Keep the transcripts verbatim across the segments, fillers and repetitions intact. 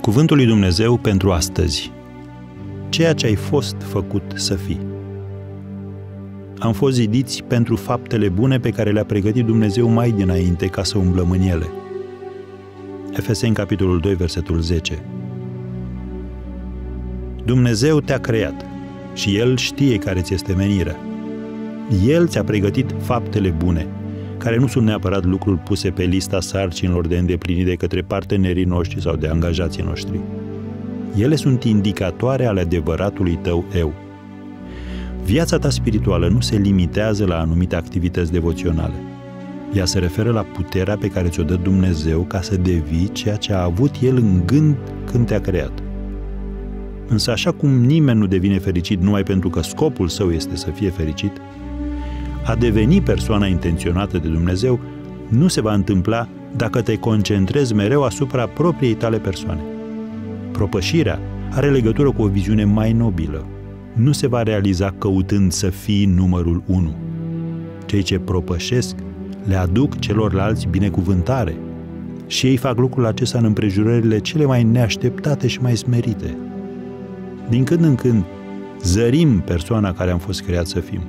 Cuvântul lui Dumnezeu pentru astăzi. Ceea ce ai fost făcut să fii. Am fost zidiți pentru faptele bune pe care le-a pregătit Dumnezeu mai dinainte ca să umblăm în ele. Efeseni, capitolul doi, versetul zece. Dumnezeu te-a creat și El știe care ți este menirea. El ți-a pregătit faptele bune, care nu sunt neapărat lucruri puse pe lista sarcinilor de îndeplinit de către partenerii noștri sau de angajații noștri. Ele sunt indicatoare ale adevăratului tău eu. Viața ta spirituală nu se limitează la anumite activități devoționale. Ea se referă la puterea pe care ți-o dă Dumnezeu ca să devii ceea ce a avut El în gând când te-a creat. Însă așa cum nimeni nu devine fericit numai pentru că scopul său este să fie fericit, a deveni persoana intenționată de Dumnezeu nu se va întâmpla dacă te concentrezi mereu asupra propriei tale persoane. Propășirea are legătură cu o viziune mai nobilă. Nu se va realiza căutând să fii numărul unu. Cei ce propășesc le aduc celorlalți binecuvântare și ei fac lucrul acesta în împrejurările cele mai neașteptate și mai smerite. Din când în când zărim persoana care am fost creat să fim.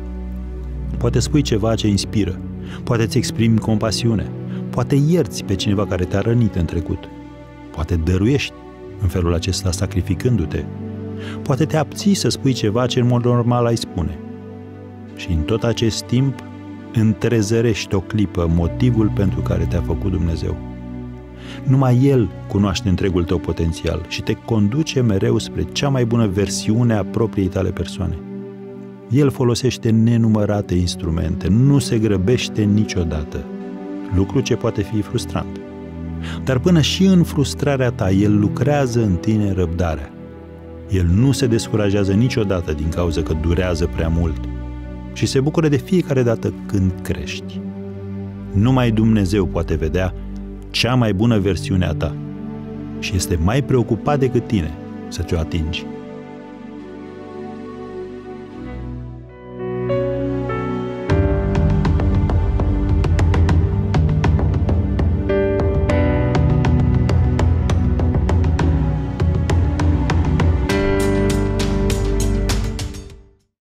Poate spui ceva ce inspiră, poate îți exprimi compasiune, poate ierți pe cineva care te-a rănit în trecut, poate dăruiești în felul acesta sacrificându-te, poate te abții să spui ceva ce în mod normal ai spune. Și în tot acest timp întrezărești o clipă motivul pentru care te-a făcut Dumnezeu. Numai El cunoaște întregul tău potențial și te conduce mereu spre cea mai bună versiune a propriei tale persoane. El folosește nenumărate instrumente, nu se grăbește niciodată, lucru ce poate fi frustrant. Dar până și în frustrarea ta, El lucrează în tine răbdarea. El nu se descurajează niciodată din cauza că durează prea mult și se bucură de fiecare dată când crești. Numai Dumnezeu poate vedea cea mai bună versiune a ta și este mai preocupat decât tine să ți-o atingi.